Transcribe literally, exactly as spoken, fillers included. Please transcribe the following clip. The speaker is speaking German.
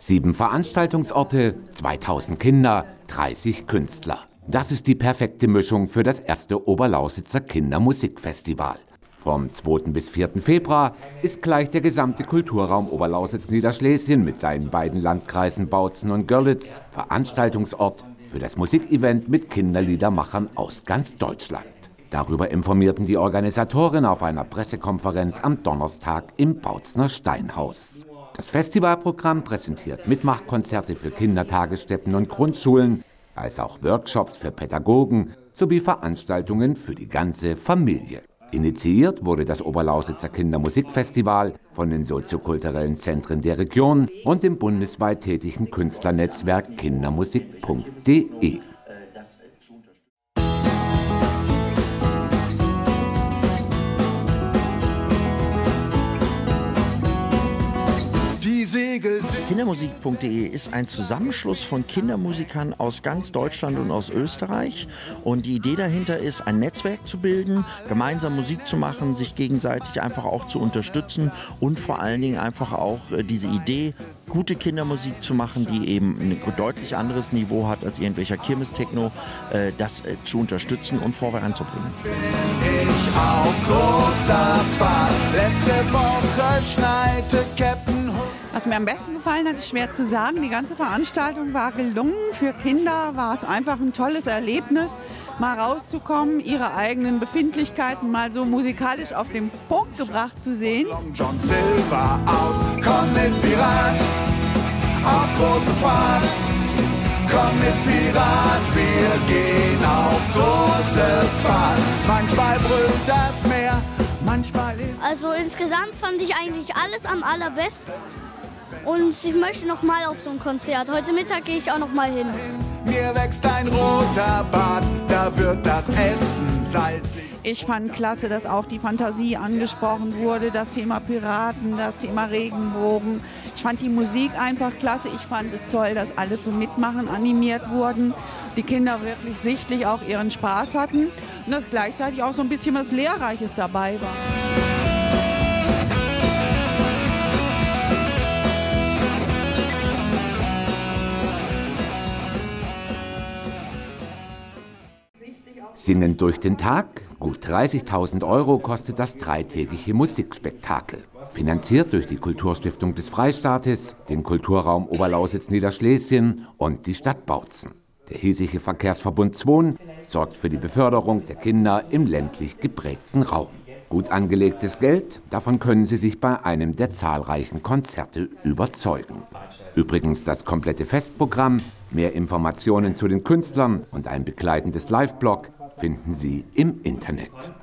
Sieben Veranstaltungsorte, zweitausend Kinder, dreißig Künstler. Das ist die perfekte Mischung für das erste Oberlausitzer Kindermusikfestival. Vom zweiten bis vierten Februar ist gleich der gesamte Kulturraum Oberlausitz-Niederschlesien mit seinen beiden Landkreisen Bautzen und Görlitz Veranstaltungsort für das Musikevent mit Kinderliedermachern aus ganz Deutschland. Darüber informierten die Organisatoren auf einer Pressekonferenz am Donnerstag im Bautzner Steinhaus. Das Festivalprogramm präsentiert Mitmachkonzerte für Kindertagesstätten und Grundschulen, als auch Workshops für Pädagogen sowie Veranstaltungen für die ganze Familie. Initiiert wurde das Oberlausitzer Kindermusikfestival von den soziokulturellen Zentren der Region und dem bundesweit tätigen Künstlernetzwerk kindermusik punkt de. Kindermusik punkt de ist ein Zusammenschluss von Kindermusikern aus ganz Deutschland und aus Österreich. Und die Idee dahinter ist, ein Netzwerk zu bilden, gemeinsam Musik zu machen, sich gegenseitig einfach auch zu unterstützen und vor allen Dingen einfach auch diese Idee, gute Kindermusik zu machen, die eben ein deutlich anderes Niveau hat als irgendwelcher Kirmes-Techno, das zu unterstützen und voranzubringen. Ich auf großer Fahrt, letzte Woche schneite Captain. Was mir am besten gefallen hat, ist schwer zu sagen. Die ganze Veranstaltung war gelungen. Für Kinder war es einfach ein tolles Erlebnis, mal rauszukommen, ihre eigenen Befindlichkeiten mal so musikalisch auf den Punkt gebracht zu sehen. John Silver aus, komm mit Pirat, auf große Fahrt. Komm mit Pirat, wir gehen auf große Fahrt. Manchmal brüllt das Meer, manchmal ist... Also insgesamt fand ich eigentlich alles am allerbesten. Und ich möchte noch mal auf so ein Konzert. Heute Mittag gehe ich auch noch mal hin. Mir wächst ein roter Bart, da wird das Essen salzig. Ich fand klasse, dass auch die Fantasie angesprochen wurde, das Thema Piraten, das Thema Regenbogen. Ich fand die Musik einfach klasse. Ich fand es toll, dass alle zum Mitmachen animiert wurden. Die Kinder wirklich sichtlich auch ihren Spaß hatten und dass gleichzeitig auch so ein bisschen was Lehrreiches dabei war. Singen durch den Tag, gut dreißigtausend Euro kostet das dreitägige Musikspektakel. Finanziert durch die Kulturstiftung des Freistaates, den Kulturraum Oberlausitz-Niederschlesien und die Stadt Bautzen. Der hiesige Verkehrsverbund Zwon sorgt für die Beförderung der Kinder im ländlich geprägten Raum. Gut angelegtes Geld, davon können Sie sich bei einem der zahlreichen Konzerte überzeugen. Übrigens das komplette Festprogramm, mehr Informationen zu den Künstlern und ein begleitendes Live-Blog finden Sie im Internet.